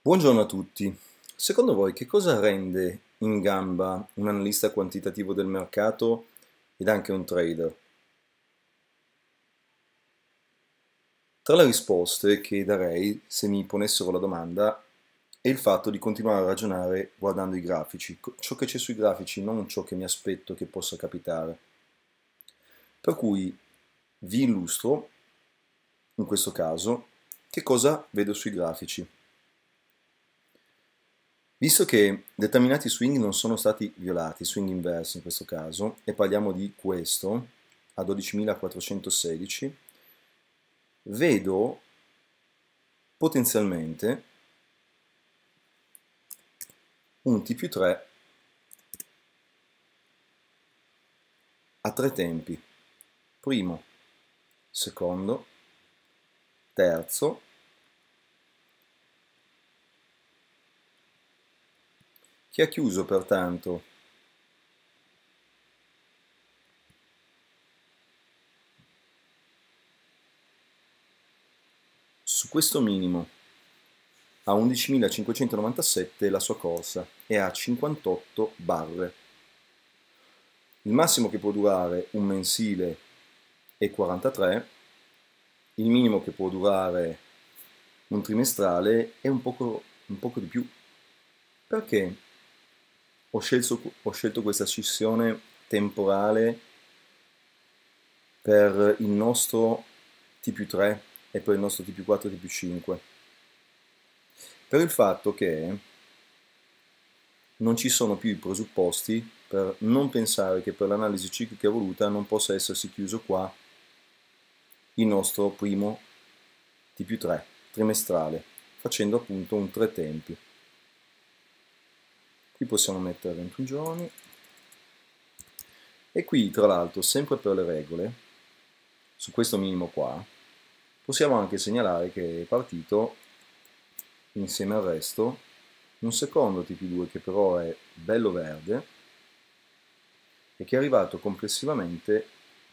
Buongiorno a tutti. Secondo voi che cosa rende in gamba un analista quantitativo del mercato ed anche un trader? Tra le risposte che darei se mi ponessero la domanda è il fatto di continuare a ragionare guardando i grafici, ciò che c'è sui grafici, non ciò che mi aspetto che possa capitare. Per cui vi illustro, in questo caso, che cosa vedo sui grafici. Visto che determinati swing non sono stati violati, swing inversi in questo caso, e parliamo di questo, a 12.416, vedo potenzialmente un T più 3 a tre tempi, primo, secondo, terzo, che ha chiuso pertanto su questo minimo a 11.597 la sua corsa e a 58 barre. Il massimo che può durare un mensile è 43, il minimo che può durare un trimestrale è un poco di più. Perché ho scelto questa scissione temporale per il nostro T più 3 e per il nostro T più 4 e T più 5? Per il fatto che non ci sono più i presupposti per non pensare che per l'analisi ciclica evoluta non possa essersi chiuso qua il nostro primo T più 3 trimestrale, facendo appunto un 3 tempi. Qui possiamo mettere 21 giorni. E qui, tra l'altro, sempre per le regole, su questo minimo qua, possiamo anche segnalare che è partito, insieme al resto, un secondo TP2 che però è bello verde e che è arrivato complessivamente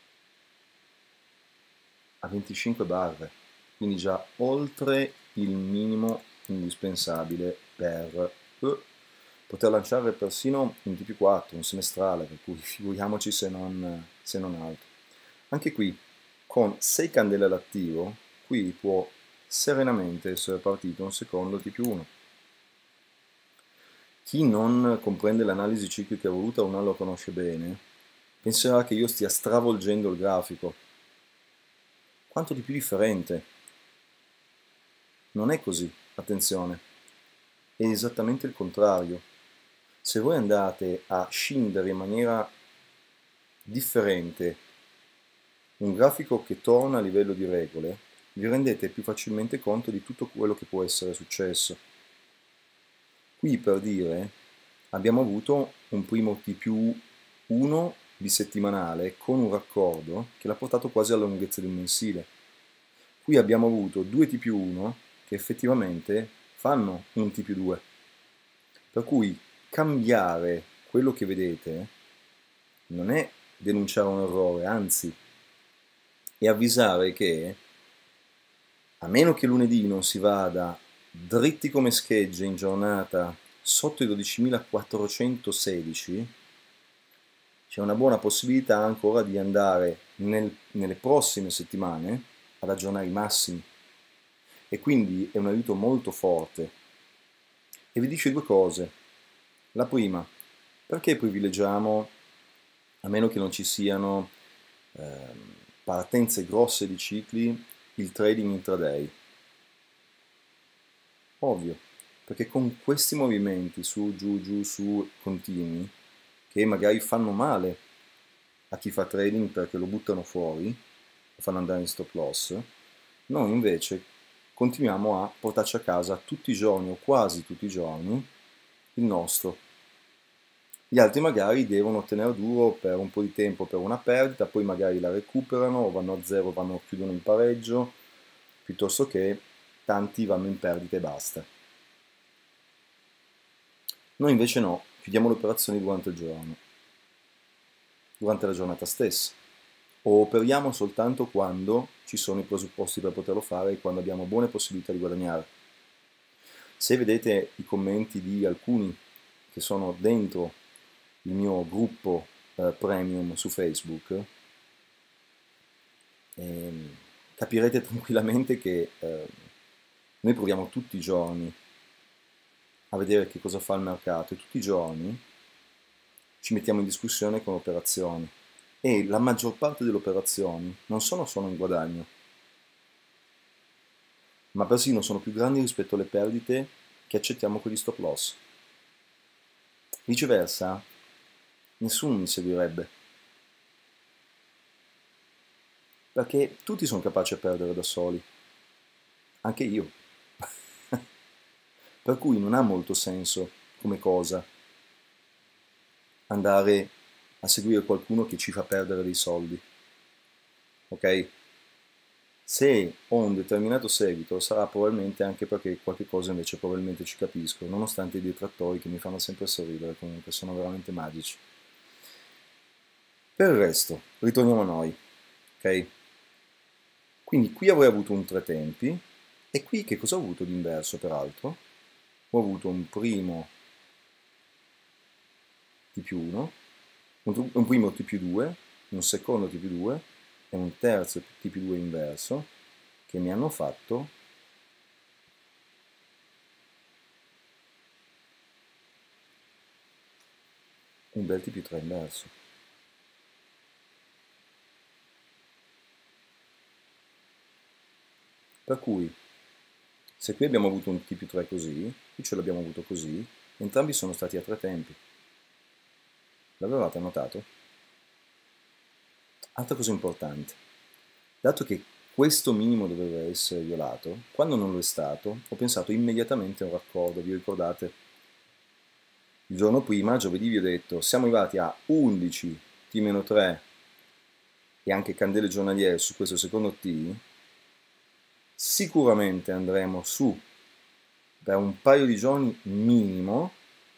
a 25 barre, quindi già oltre il minimo indispensabile per poter lanciare persino un TP4, un semestrale, per cui figuriamoci se non altro. Anche qui, con 6 candele all'attivo, qui può serenamente essere partito un secondo T+1. Chi non comprende l'analisi ciclica evoluta o non lo conosce bene, penserà che io stia stravolgendo il grafico. Quanto di più differente. Non è così, attenzione. È esattamente il contrario. Se voi andate a scindere in maniera differente un grafico che torna a livello di regole, vi rendete più facilmente conto di tutto quello che può essere successo. Qui, per dire, abbiamo avuto un primo T più 1 bisettimanale con un raccordo che l'ha portato quasi alla lunghezza di un mensile. Qui abbiamo avuto due T più 1 che effettivamente fanno un T più 2. Per cui cambiare quello che vedete non è denunciare un errore, anzi è avvisare che, a meno che lunedì non si vada dritti come schegge in giornata sotto i 12.416, c'è una buona possibilità ancora di andare nelle prossime settimane ad aggiornare i massimi. E quindi è un aiuto molto forte. E vi dice due cose. La prima, perché privilegiamo, a meno che non ci siano partenze grosse di cicli, il trading intraday? Ovvio, perché con questi movimenti su, giù, su continui, che magari fanno male a chi fa trading perché lo buttano fuori, lo fanno andare in stop loss, noi invece continuiamo a portarci a casa tutti i giorni o quasi tutti i giorni il nostro. Gli altri magari devono tenere duro per un po' di tempo per una perdita, poi magari la recuperano o vanno a zero, chiudono in pareggio, piuttosto che tanti vanno in perdita e basta. Noi invece no, chiudiamo le operazioni durante il giorno, durante la giornata stessa, o operiamo soltanto quando ci sono i presupposti per poterlo fare e quando abbiamo buone possibilità di guadagnare. Se vedete i commenti di alcuni che sono dentro il mio gruppo premium su Facebook, capirete tranquillamente che noi proviamo tutti i giorni a vedere che cosa fa il mercato e tutti i giorni ci mettiamo in discussione con operazioni e la maggior parte delle operazioni non sono solo in guadagno, ma persino sono più grandi rispetto alle perdite che accettiamo con gli stop loss. Viceversa, nessuno mi seguirebbe, perché tutti sono capaci a perdere da soli, anche io. Per cui non ha molto senso come cosa andare a seguire qualcuno che ci fa perdere dei soldi. Ok? Se ho un determinato seguito sarà probabilmente anche perché qualche cosa invece probabilmente ci capisco, nonostante i detrattori che mi fanno sempre sorridere, comunque sono veramente magici. Per il resto, ritorniamo a noi, ok? Quindi qui avrei avuto un tre tempi, e qui che cosa ho avuto di inverso peraltro? Ho avuto un primo T più 1, un primo T più 2, un secondo T più 2 e un terzo T più 2 inverso che mi hanno fatto un bel T più 3 inverso. Per cui, se qui abbiamo avuto un T più 3 così, qui ce l'abbiamo avuto così, entrambi sono stati a tre tempi. L'avevate notato? Altra cosa importante, dato che questo minimo doveva essere violato, quando non lo è stato, ho pensato immediatamente a un raccordo, vi ricordate? Il giorno prima, giovedì, vi ho detto, siamo arrivati a 11 T-3 e anche candele giornaliere su questo secondo T, sicuramente andremo su per un paio di giorni minimo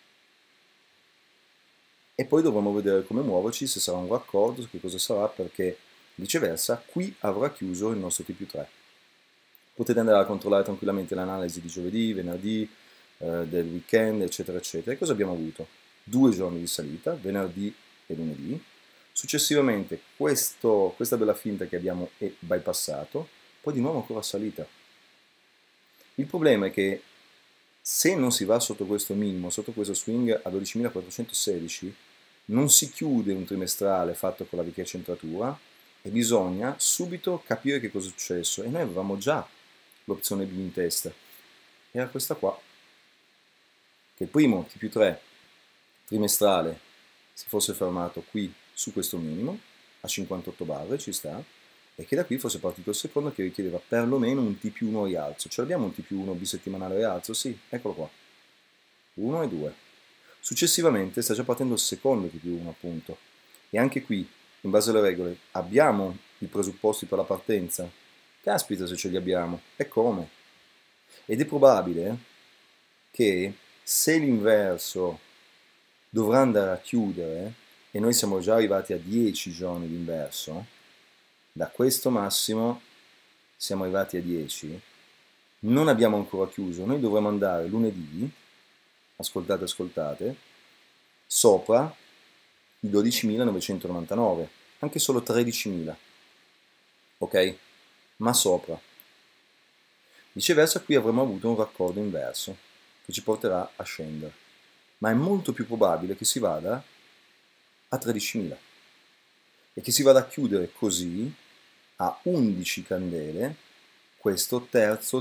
e poi dovremo vedere come muoverci, se sarà un raccordo, che cosa sarà, perché viceversa qui avrà chiuso il nostro T più 3. Potete andare a controllare tranquillamente l'analisi di giovedì, venerdì, del weekend, eccetera, eccetera. E cosa abbiamo avuto? 2 giorni di salita, venerdì e lunedì. Successivamente questa bella finta che abbiamo bypassato, poi di nuovo ancora salita. Il problema è che se non si va sotto questo minimo, sotto questo swing a 12.416, non si chiude un trimestrale fatto con la vecchia centratura e bisogna subito capire che cosa è successo. E noi avevamo già l'opzione B in testa. Era questa qua, che il primo T più 3 trimestrale si fosse fermato qui su questo minimo, a 58 barre, ci sta, e che da qui fosse partito il secondo che richiedeva perlomeno un T più 1 rialzo. Ce l'abbiamo un T più 1 bisettimanale rialzo? Sì, eccolo qua. 1 e 2. Successivamente sta già partendo il secondo T più 1 appunto. E anche qui, in base alle regole, abbiamo i presupposti per la partenza? Caspita se ce li abbiamo. E come? Ed è probabile che se l'inverso dovrà andare a chiudere, e noi siamo già arrivati a 10 giorni di inverso, da questo massimo siamo arrivati a 10, non abbiamo ancora chiuso, noi dovremo andare lunedì, ascoltate, ascoltate, sopra i 12.999, anche solo 13.000, ok? Ma sopra. Viceversa qui avremmo avuto un raccordo inverso che ci porterà a scendere, ma è molto più probabile che si vada a 13.000 e che si vada a chiudere così a 11 candele questo terzo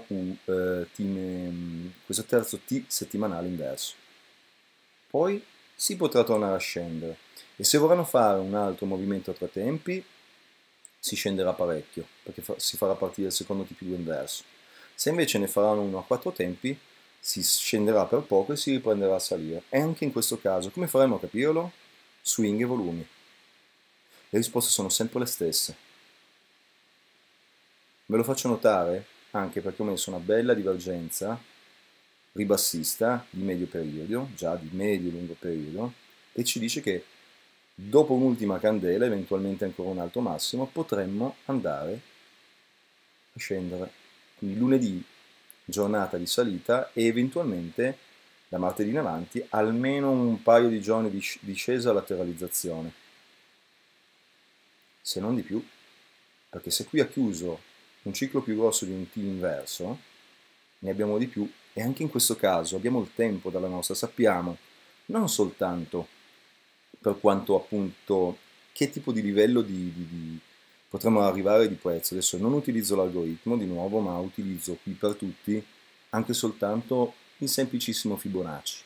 questo terzo T settimanale inverso. Poi si potrà tornare a scendere e se vorranno fare un altro movimento a tre tempi si scenderà parecchio perché si farà partire il secondo T più 2 inverso. Se invece ne faranno uno a quattro tempi si scenderà per poco e si riprenderà a salire. E anche in questo caso come faremo a capirlo? Swing e volumi. Le risposte sono sempre le stesse. Ve lo faccio notare anche perché ho messo una bella divergenza ribassista di medio periodo, già di medio-lungo periodo, e ci dice che dopo un'ultima candela, eventualmente ancora un altro massimo, potremmo andare a scendere. Quindi lunedì giornata di salita e eventualmente da martedì in avanti almeno un paio di giorni di discesa lateralizzazione, se non di più, perché se qui ha chiuso un ciclo più grosso di un T inverso, ne abbiamo di più e anche in questo caso abbiamo il tempo dalla nostra, sappiamo non soltanto per quanto appunto che tipo di livello potremmo arrivare di prezzo. Adesso non utilizzo l'algoritmo di nuovo, ma utilizzo qui per tutti anche soltanto il semplicissimo Fibonacci.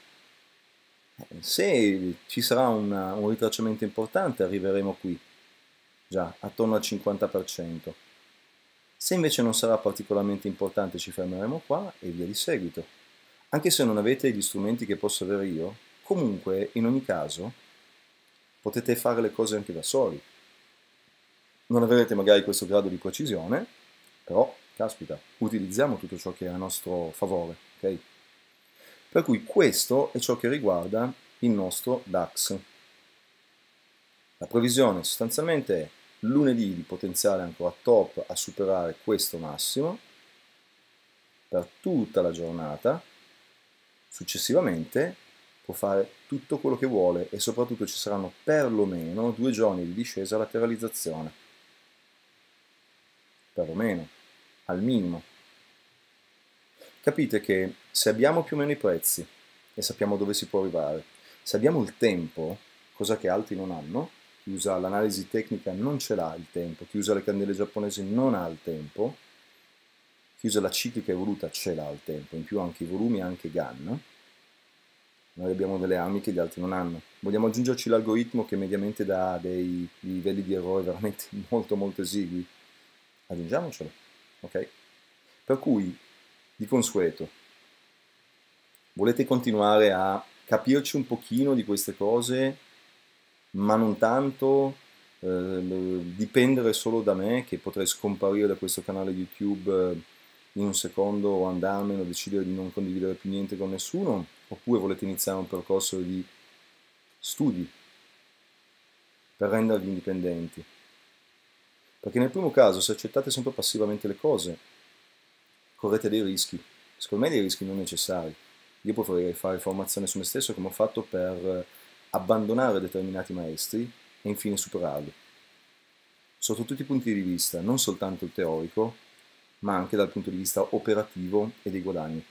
Se ci sarà un ritracciamento importante arriveremo qui, già attorno al 50%. Se invece non sarà particolarmente importante ci fermeremo qua e via di seguito. Anche se non avete gli strumenti che posso avere io, comunque in ogni caso potete fare le cose anche da soli. Non avrete magari questo grado di precisione, però, caspita, utilizziamo tutto ciò che è a nostro favore, ok? Per cui questo è ciò che riguarda il nostro DAX. La previsione sostanzialmente è lunedì di potenziale ancora top a superare questo massimo per tutta la giornata, successivamente può fare tutto quello che vuole e soprattutto ci saranno perlomeno 2 giorni di discesa a lateralizzazione, perlomeno, al minimo. Capite che se abbiamo più o meno i prezzi e sappiamo dove si può arrivare, se abbiamo il tempo, cosa che altri non hanno, chi usa l'analisi tecnica non ce l'ha il tempo, chi usa le candele giapponesi non ha il tempo, chi usa la ciclica evoluta ce l'ha il tempo, in più anche i volumi, anche Gann. Noi abbiamo delle armi che gli altri non hanno. Vogliamo aggiungerci l'algoritmo che mediamente dà dei livelli di errore veramente molto esigui? Aggiungiamocelo, ok? Per cui, di consueto, volete continuare a capirci un pochino di queste cose, ma non tanto dipendere solo da me, che potrei scomparire da questo canale YouTube in un secondo o andarmene o decidere di non condividere più niente con nessuno, oppure volete iniziare un percorso di studi per rendervi indipendenti. Perché nel primo caso, se accettate sempre passivamente le cose, correte dei rischi, secondo me dei rischi non necessari. Io preferirei fare formazione su me stesso come ho fatto per abbandonare determinati maestri e infine superarli. Sotto tutti i punti di vista, non soltanto il teorico, ma anche dal punto di vista operativo e dei guadagni.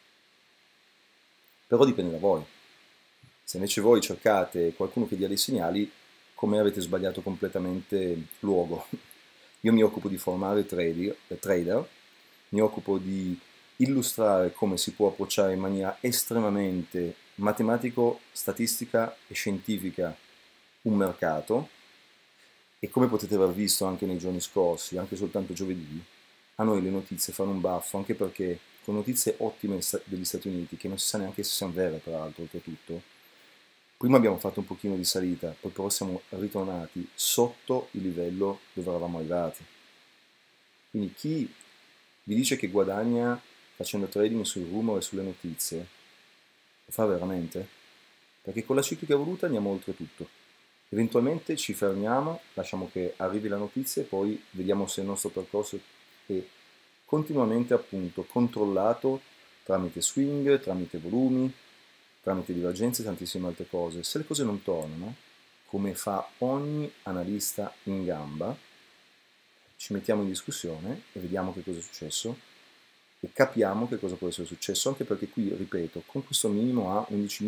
Però dipende da voi. Se invece voi cercate qualcuno che dia dei segnali, come avete sbagliato completamente luogo. Io mi occupo di formare trader, mi occupo di illustrare come si può approcciare in maniera estremamente matematico-statistica e scientifica un mercato e come potete aver visto anche nei giorni scorsi, anche soltanto giovedì, a noi le notizie fanno un baffo, anche perché con notizie ottime degli Stati Uniti, che non si sa neanche se siano vere peraltro oltretutto, prima abbiamo fatto un pochino di salita, poi però siamo ritornati sotto il livello dove eravamo arrivati. Quindi chi vi dice che guadagna facendo trading sul rumore e sulle notizie, lo fa veramente? Perché con la ciclica evoluta andiamo oltre tutto. Eventualmente ci fermiamo, lasciamo che arrivi la notizia e poi vediamo se il nostro percorso è continuamente appunto controllato tramite swing, tramite volumi, tramite divergenze e tantissime altre cose. Se le cose non tornano, come fa ogni analista in gamba, ci mettiamo in discussione e vediamo che cosa è successo e capiamo che cosa può essere successo, anche perché qui, ripeto, con questo minimo a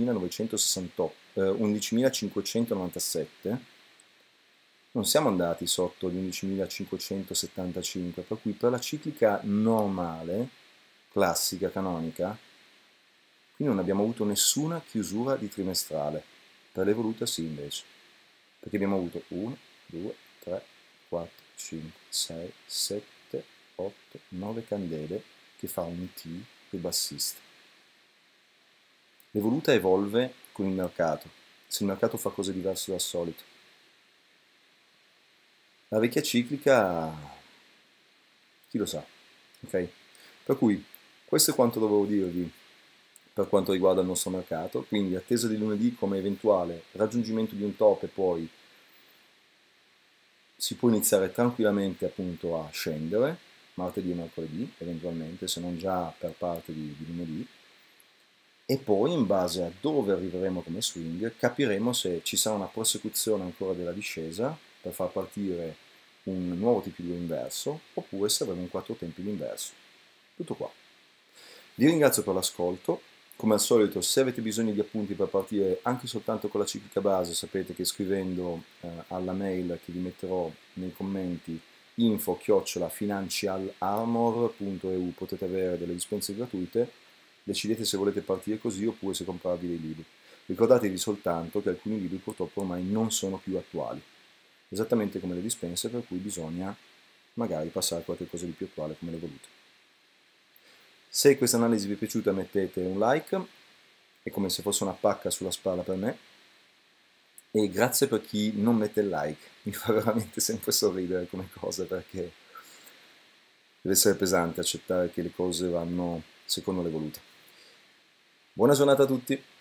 11.597 non siamo andati sotto gli 11.575, per cui per la ciclica normale, classica, canonica, qui non abbiamo avuto nessuna chiusura di trimestrale, per l'evoluta sì invece, perché abbiamo avuto 1, 2, 3, 4, 5, 6, 7, 8, 9 candele che fa un T ribassista. L'evoluta evolve con il mercato, se il mercato fa cose diverse dal solito. La vecchia ciclica, chi lo sa, ok? Per cui questo è quanto dovevo dirvi per quanto riguarda il nostro mercato, quindi attesa di lunedì come eventuale raggiungimento di un top e poi si può iniziare tranquillamente appunto a scendere, martedì e mercoledì, eventualmente, se non già per parte di lunedì, e poi in base a dove arriveremo come swing capiremo se ci sarà una prosecuzione ancora della discesa per far partire un nuovo TP2 inverso oppure se avremo un 4 tempi d'inverso. Tutto qua. Vi ringrazio per l'ascolto. Come al solito, se avete bisogno di appunti per partire anche soltanto con la ciclica base, sapete che scrivendo alla mail che vi metterò nei commenti info@financialarmor.eu potete avere delle dispense gratuite. Decidete se volete partire così oppure se comprarvi dei libri. Ricordatevi soltanto che alcuni libri purtroppo ormai non sono più attuali, esattamente come le dispense, per cui bisogna magari passare a qualcosa di più attuale come le volute. Se questa analisi vi è piaciuta mettete un like, è come se fosse una pacca sulla spalla per me, e grazie per chi non mette il like, mi fa veramente sempre sorridere come cosa perché deve essere pesante accettare che le cose vanno secondo le volute. Buona giornata a tutti!